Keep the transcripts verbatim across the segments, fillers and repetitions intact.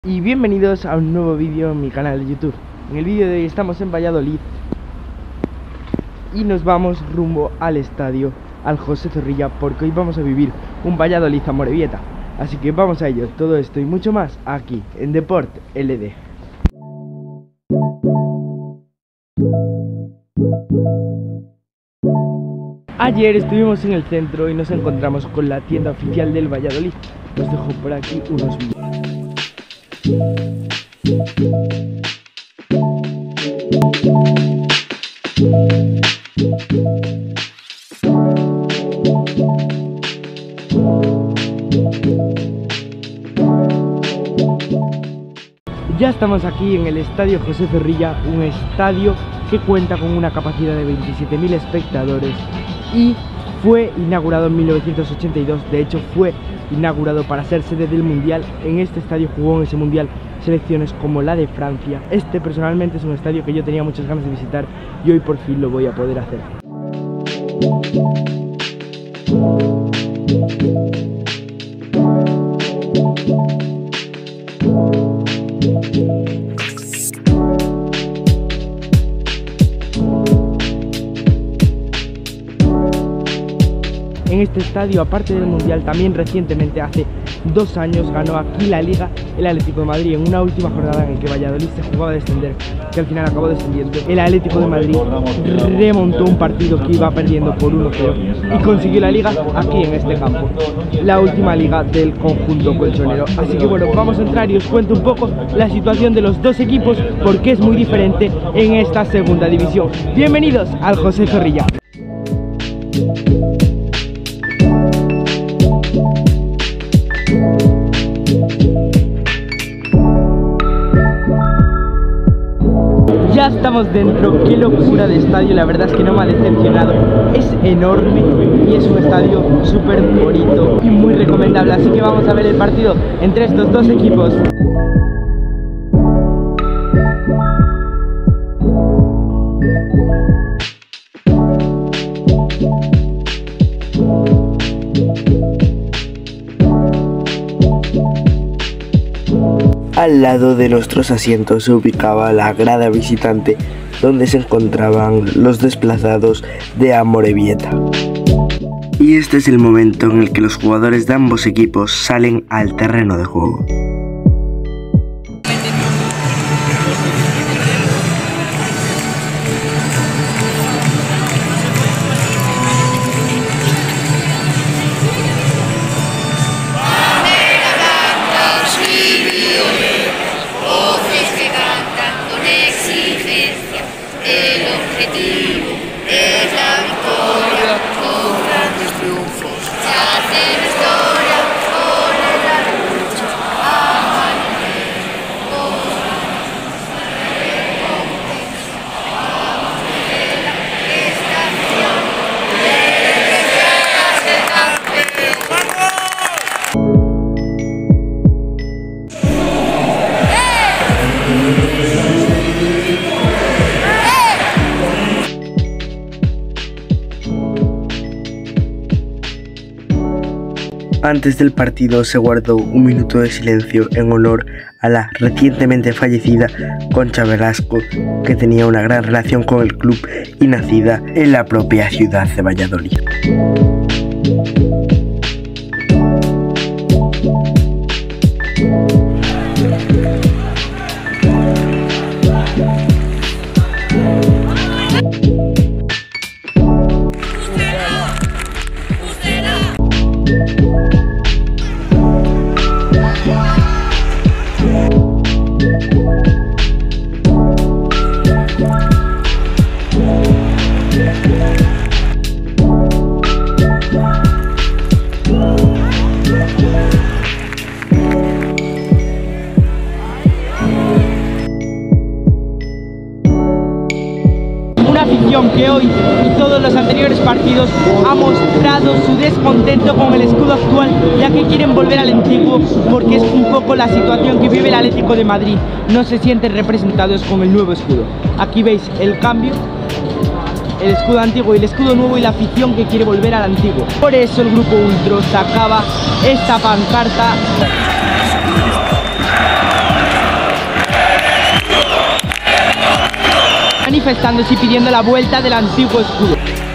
Y bienvenidos a un nuevo vídeo en mi canal de YouTube. En el vídeo de hoy estamos en Valladolid y nos vamos rumbo al estadio al José Zorrilla, porque hoy vamos a vivir un Valladolid Amorebieta. Así que vamos a ello, todo esto y mucho más aquí en Deport L D. Ayer estuvimos en el centro y nos encontramos con la tienda oficial del Valladolid. Os dejo por aquí unos vídeos. Ya estamos aquí en el estadio José Zorrilla, un estadio que cuenta con una capacidad de veintisiete mil espectadores y fue inaugurado en mil novecientos ochenta y dos. De hecho, fue inaugurado para ser sede del Mundial. En este estadio jugó en ese Mundial selecciones como la de Francia. Este personalmente es un estadio que yo tenía muchas ganas de visitar y hoy por fin lo voy a poder hacer. En este estadio, aparte del Mundial, también recientemente, hace dos años, ganó aquí la Liga el Atlético de Madrid en una última jornada en la que Valladolid se jugaba a descender, que al final acabó descendiendo. El Atlético de Madrid remontó un partido que iba perdiendo por uno cero y consiguió la Liga aquí en este campo, la última Liga del conjunto colchonero. Así que bueno, vamos a entrar y os cuento un poco la situación de los dos equipos, porque es muy diferente en esta segunda división. Bienvenidos al José Zorrilla. Ya estamos dentro, qué locura de estadio, la verdad es que no me ha decepcionado, es enorme y es un estadio súper bonito y muy recomendable, así que vamos a ver el partido entre estos dos equipos. Al lado de nuestros asientos se ubicaba la grada visitante, donde se encontraban los desplazados de Amorebieta. Y este es el momento en el que los jugadores de ambos equipos salen al terreno de juego. El objetivo es la victoria con grandes triunfos. Se hace la historia con la lucha. Amanecer con la recompensa. Vamos a ver esta acción. Debe ser campeón. Antes del partido se guardó un minuto de silencio en honor a la recientemente fallecida Concha Velasco, que tenía una gran relación con el club y nacida en la propia ciudad de Valladolid. Que hoy y todos los anteriores partidos ha mostrado su descontento con el escudo actual, ya que quieren volver al antiguo, porque es un poco la situación que vive el Atlético de Madrid. No se sienten representados con el nuevo escudo. Aquí veis el cambio, el escudo antiguo y el escudo nuevo, y la afición que quiere volver al antiguo. Por eso el grupo Ultros sacaba esta pancarta. manifestándose y pidiendo la vuelta del antiguo escudo.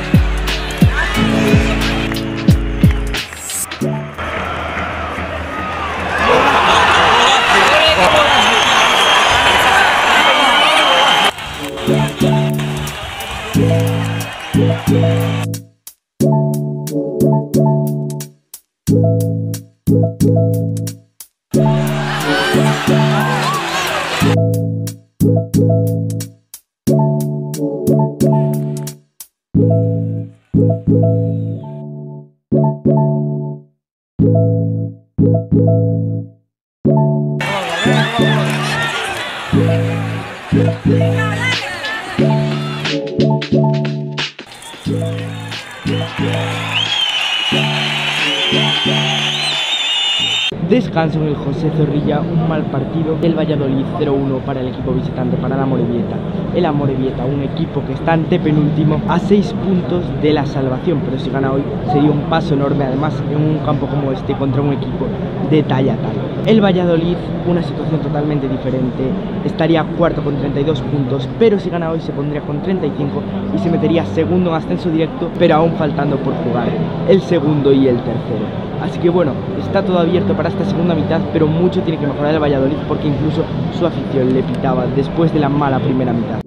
Descanso en el José Zorrilla, un mal partido del Valladolid, cero uno para el equipo visitante, para el Amorebieta. El Amorebieta, un equipo que está antepenúltimo a seis puntos de la salvación, pero si gana hoy sería un paso enorme, además en un campo como este contra un equipo de talla tal. El Valladolid, una situación totalmente diferente, estaría cuarto con treinta y dos puntos, pero si gana hoy se pondría con treinta y cinco y se metería segundo en ascenso directo, pero aún faltando por jugar el segundo y el tercero. Así que bueno, está todo abierto para esta segunda mitad, pero mucho tiene que mejorar el Valladolid porque incluso su afición le pitaba después de la mala primera mitad.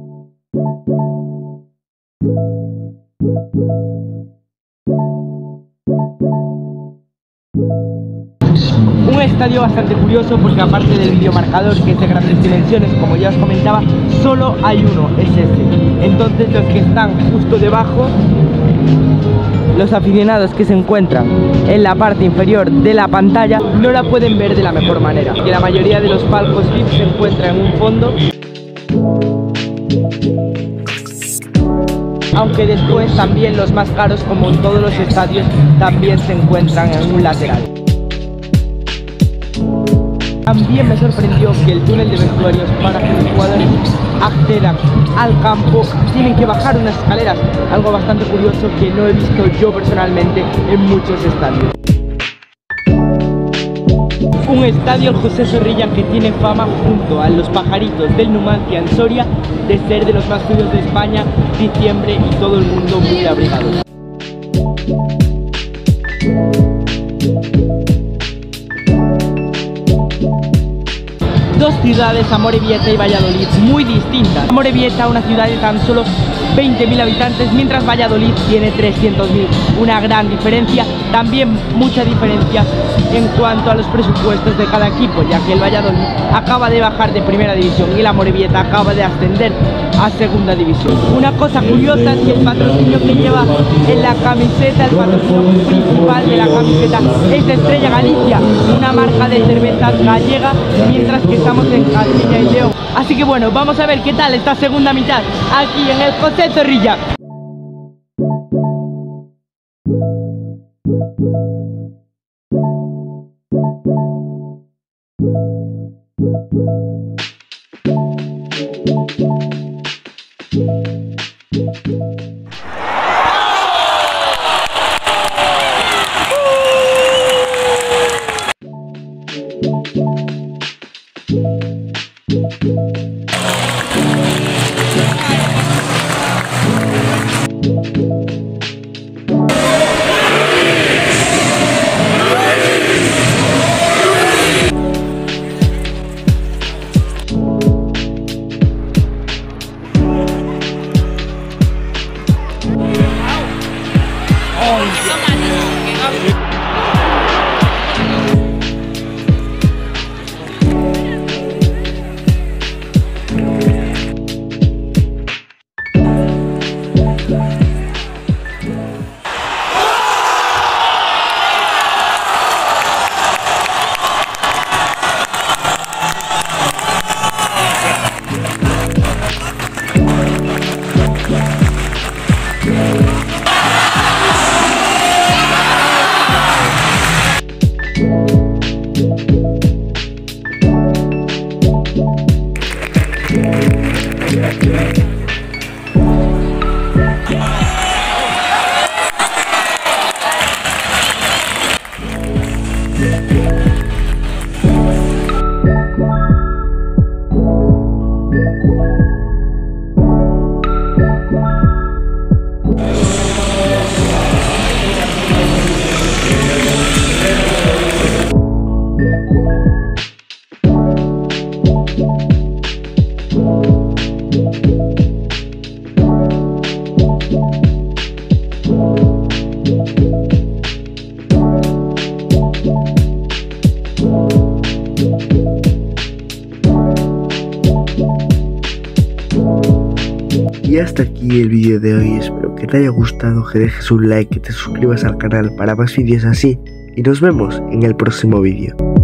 Un estadio bastante curioso porque aparte del videomarcador, que es de grandes dimensiones, como ya os comentaba, solo hay uno, es este. Entonces los que están justo debajo, los aficionados que se encuentran en la parte inferior de la pantalla, no la pueden ver de la mejor manera, que la mayoría de los palcos V I P se encuentran en un fondo, aunque después también los más caros, como en todos los estadios, también se encuentran en un lateral. También me sorprendió que el túnel de vestuarios, para que los jugadores accedan al campo, tienen que bajar unas escaleras, algo bastante curioso que no he visto yo personalmente en muchos estadios. Un estadio, el José Zorrilla, que tiene fama junto a los Pajaritos del Numancia en Soria de ser de los más fríos de España, diciembre y todo el mundo muy abrigados. Dos ciudades, Amorebieta y Valladolid, muy distintas. Amorebieta, una ciudad de tan solo veinte mil habitantes, mientras Valladolid tiene trescientos mil. Una gran diferencia, también mucha diferencia en cuanto a los presupuestos de cada equipo, ya que el Valladolid acaba de bajar de primera división y el Amorebieta acaba de ascender a segunda división. Una cosa curiosa es que el patrocinio que lleva en la camiseta, el patrocinio principal de la camiseta es de Estrella Galicia, una marca de cerveza gallega, mientras que estamos en Castilla y León. Así que bueno, vamos a ver qué tal esta segunda mitad aquí en el José Zorrilla. Y hasta aquí el vídeo de hoy, espero que te haya gustado, que dejes un like, que te suscribas al canal para más vídeos así y nos vemos en el próximo vídeo.